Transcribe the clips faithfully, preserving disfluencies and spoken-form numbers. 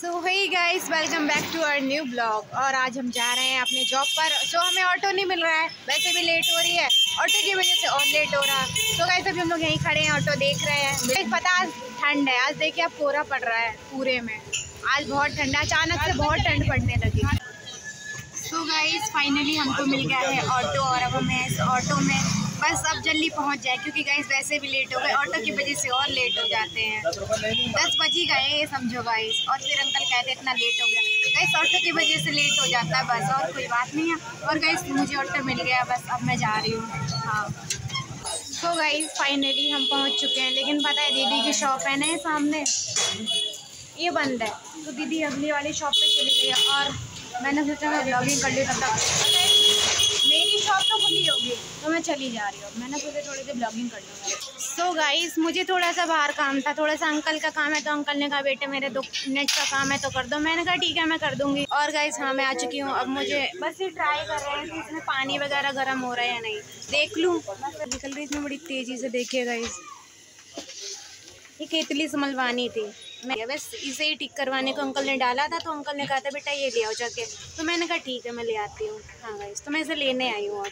So hey guys, welcome back to our new blog. और आज हम जा रहे हैं अपने जॉब पर। सो so, हमें ऑटो नहीं मिल रहा है, वैसे भी लेट हो रही है, ऑटो की वजह से और लेट हो रहा है। तो गाइस अभी हम लोग यहीं खड़े हैं, ऑटो देख रहे हैं। पता आज ठंड है, आज देखिए अब कोहरा पड़ रहा है पूरे में। आज बहुत ठंड है, अचानक से बहुत ठंड पड़ने लगी। सो गाइस फाइनली हमको मिल गया है ऑटो, और अब हमें इस ऑटो में बस अब जल्दी पहुंच जाए, क्योंकि गाइस वैसे भी लेट हो गए, ऑटो की वजह से और लेट हो जाते हैं। दस बज ही गए ये समझो गाइस। और फिर अंकल कहते इतना लेट हो गया गाइस, ऑटो की वजह से लेट हो जाता है बस, और कोई बात नहीं है। और गाइस मुझे ऑटो मिल गया, बस अब मैं जा रही हूँ। हाँ तो गाइस फाइनली हम पहुँच चुके हैं, लेकिन पता है दीदी की शॉप है ना सामने, ये बंद है। तो दीदी अगली वाली शॉप पे चली गई है, और मैंने सोचा मैं ब्लॉगिंग कर ली, तब तक मेरी शॉप तो खुली होगी, तो मैं चली जा रही हूँ। मैंने सोचा थोड़ी देर ब्लॉगिंग कर लूँगा। सो गाइस मुझे थोड़ा सा बाहर काम था, थोड़ा सा अंकल का काम है, तो अंकल ने कहा बेटे मेरे दो मिनट का काम है तो कर दो। मैंने कहा ठीक है मैं कर दूँगी। और गाइस हाँ मैं आ चुकी हूँ। अब मुझे बस ये ट्राई कर रहे हैं कि इसमें पानी वगैरह गर्म हो रहा है या नहीं, देख लूँ। निकल रही इसमें बड़ी तेज़ी से, देखिए गाइस ये केतली संभलवानी थी मैं, बस इसे ही ठीक करवाने को अंकल ने डाला था। तो अंकल ने कहा था बेटा ये ले आओ जाके, तो मैंने कहा ठीक है मैं ले आती हूँ। हाँ गाइस तो मैं इसे लेने आई हूँ। और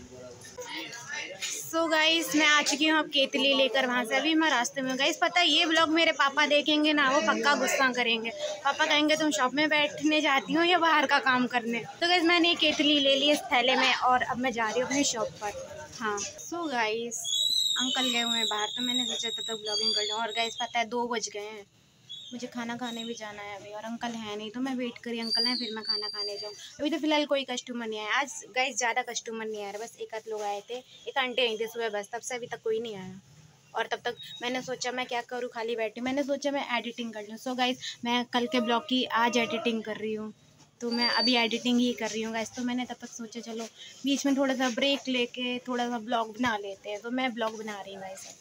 सो गाइस मैं आ चुकी हूँ अब केतली लेकर वहाँ से। अभी मैं रास्ते में। गाइस पता है ये ब्लॉग मेरे पापा देखेंगे ना, वो पक्का गुस्सा करेंगे। पापा कहेंगे तुम शॉप में बैठने जाती हो या बाहर का काम करने। तो गाइस मैंने ये केतली ले ली इस थैले में, और अब मैं जा रही हूँ अपनी शॉप पर। हाँ सो गाइस अंकल गए हुए हैं बाहर, तो मैंने सोचा तब तक ब्लॉगिंग कर लूँ। और गाइस पता है दो बज गए हैं, मुझे खाना खाने भी जाना है अभी, और अंकल है नहीं, तो मैं वेट करी अंकल हैं फिर मैं खाना खाने जाऊँ। अभी तो फिलहाल कोई कस्टमर नहीं आया आज। गाइस ज़्यादा कस्टमर नहीं आ रहा, बस एक आध लोग आए थे, एक आंटी आई थी सुबह बस, तब से अभी तक कोई नहीं आया। और तब तक मैंने सोचा मैं क्या करूँ, खाली बैठी, मैंने सोचा मैं एडिटिंग कर लूँ। सो गाइस मैं कल के ब्लॉग की आज एडिटिंग कर रही हूँ, तो मैं अभी एडिटिंग ही कर रही हूँ गाइस। तो मैंने तब तक सोचा चलो बीच में थोड़ा सा ब्रेक लेके थोड़ा सा ब्लॉग बना लेते हैं, तो मैं ब्लॉग बना रही हूँ गाइस।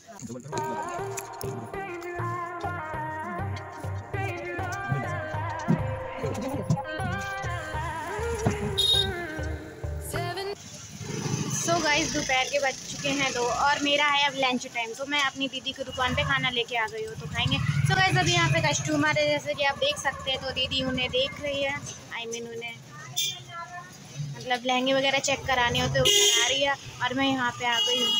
सो गाइस दोपहर के बज चुके हैं दो, और मेरा है अब लंच टाइम। तो मैं अपनी दीदी की दुकान पे खाना लेके आ गई हूँ, तो खाएंगे। सो गाइस अभी यहाँ पे कस्टमर है, जैसे कि आप देख सकते हैं। तो दीदी उन्हें देख रही है, आई मीन उन्हें मतलब लहंगे वगैरह चेक कराने होते ऊपर आ रही है, और मैं यहाँ पे आ गई हूँ।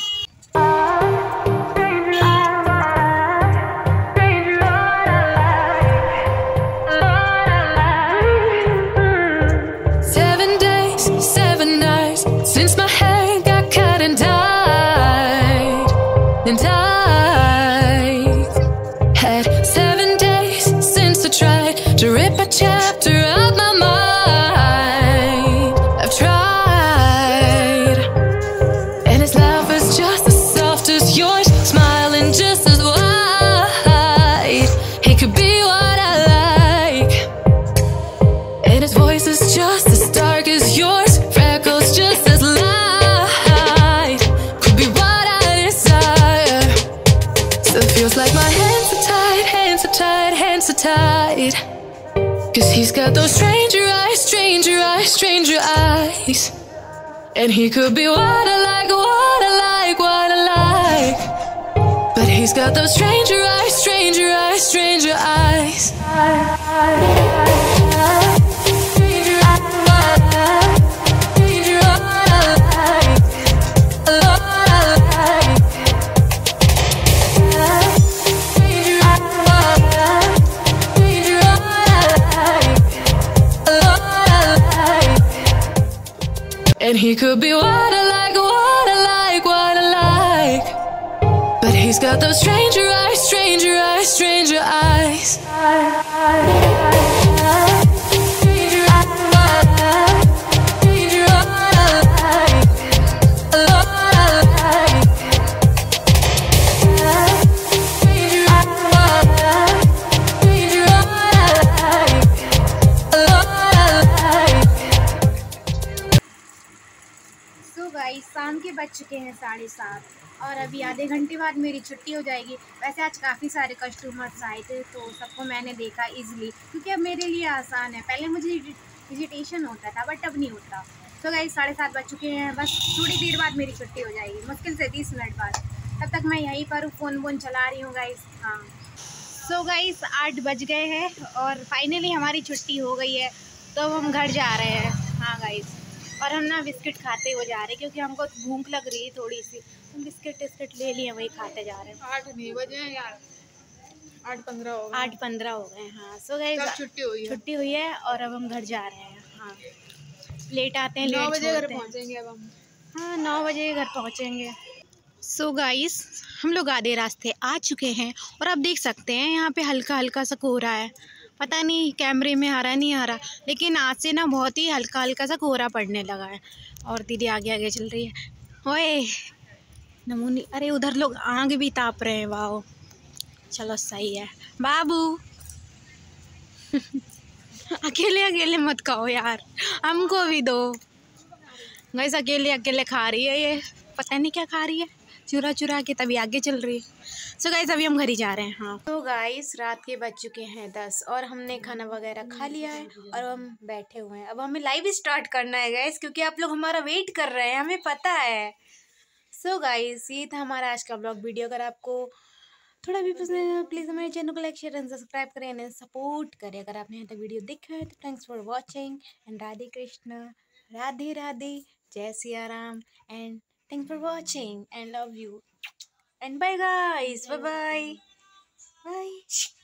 Since my hair got cut and dyed, and I've had seven days since I tried to rip a chapter out my mind. I've tried, and his laugh is just as soft as yours, smiling just as wide. He could be what I like, and his voice is just as dark as yours, freckles just as feels like my hands are tied, hands are tied, hands are tied. Cause he's got those stranger eyes, stranger eyes, stranger eyes. And he could be what I like, what I like, what I like. But he's got those stranger eyes, stranger eyes, stranger eyes. And he could be what I like, what I like, what I like. But he's got those stranger eyes, stranger eyes, stranger eyes. शाम के बज चुके हैं साढ़े सात, और अभी आधे घंटे बाद मेरी छुट्टी हो जाएगी। वैसे आज काफ़ी सारे कस्टमर्स आए थे, तो सबको मैंने देखा इजीली, क्योंकि अब मेरे लिए आसान है। पहले मुझे हेजिटेशन होता था, बट अब नहीं होता। तो गाइस साढ़े सात बज चुके हैं, बस थोड़ी देर बाद मेरी छुट्टी हो जाएगी, मुश्किल से तीस मिनट बाद। तब तक मैं यहीं पर फ़ोन वोन चला रही हूँ गाइस। हाँ सो गाइस आठ बज गए हैं और फाइनली हमारी छुट्टी हो गई है, तो अब हम घर जा रहे हैं। हाँ गाइस, और हम ना बिस्किट खाते हुए जा रहे हैं क्योंकि हमको भूख लग रही है थोड़ी सी। हम बिस्किट टिस्किट ले लिए, वही खाते जा रहे हैं। आठ नहीं बजे हैं यार, आठ पंद्रह हो गए। आठ पंद्रह हो गए। हाँ सो गाइस छुट्टी हुई है छुट्टी हुई है और अब हम घर जा रहे हैं। हाँ लेट आते हैं, नौ लेट बजे घर छोड़ते हैं। पहुंचेंगे अब हम। हाँ नौ बजे घर पहुँचेंगे। सो so गाइस हम लोग आधे रास्ते आ चुके हैं और आप देख सकते हैं यहाँ पे हल्का हल्का सा कोहरा है। पता नहीं कैमरे में आ रहा नहीं आ रहा, लेकिन आज से ना बहुत ही हल्का हल्का सा कोहरा पड़ने लगा है। और दीदी आगे आगे चल रही है। ओए नमूनी, अरे उधर लोग आग भी ताप रहे हैं। वाह चलो सही है बाबू। अकेले अकेले मत खाओ यार, हमको भी दो। गाइस अकेले अकेले खा रही है ये, पता नहीं क्या खा रही है, चुरा चुरा के तभी आगे चल रही है। सो गाइस अभी हम घर ही जा रहे हैं। हाँ तो गाइस रात के बज चुके हैं दस और हमने खाना वगैरह खा लिया है और हम बैठे हुए हैं। अब हमें लाइव स्टार्ट करना है गाइस, क्योंकि आप लोग हमारा वेट कर रहे हैं, हमें पता है। सो गाइस ये था हमारा आज का ब्लॉग वीडियो। अगर आपको थोड़ा भी पसंद है प्लीज़ हमारे चैनल को लाइक शेयर एंड सब्सक्राइब करें एंड सपोर्ट करें। अगर आपने यहाँ तक वीडियो देखा है तो thanks for watching and Radhe Krishna, Radhe Radhe, जय Siya Ram and thanks for watching and love you and bye guys, bye bye bye.